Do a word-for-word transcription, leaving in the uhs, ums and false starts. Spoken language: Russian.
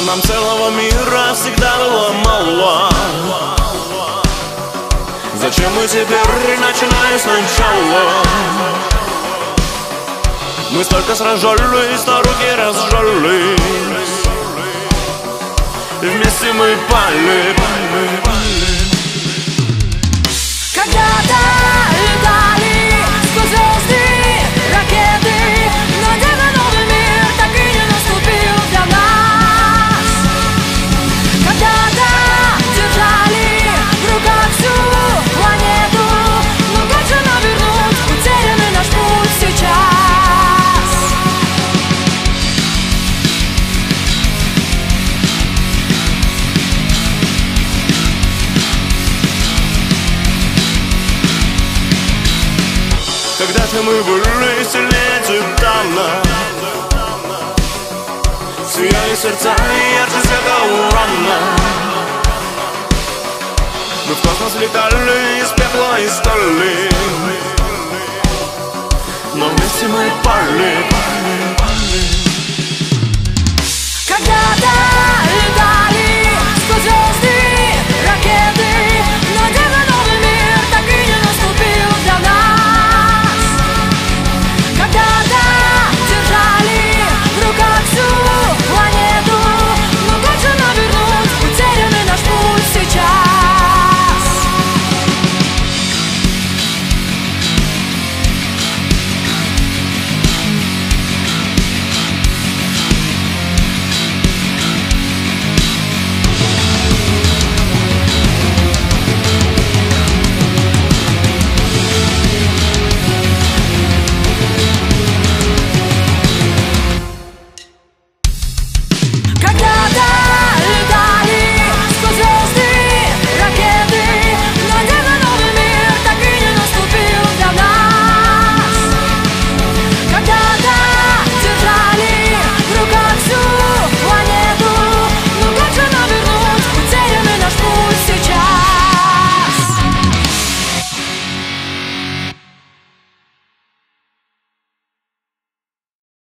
нам целого мира всегда было мало. Зачем мы теперь начинаем сначала? Мы столько сражались, что руки разжались, и вместе мы пали, пали, пали. Когда-то летали сквозь звезды ракеты, но где-то новый мир так и не наступил для нас. Когда-то держали в руках всю планету, но как же нам вернуть утерянный наш путь сейчас? Когда-то мы были сильнее титана, сияли сердца и ярче света урана. Мы в космос летали из пепла и стали,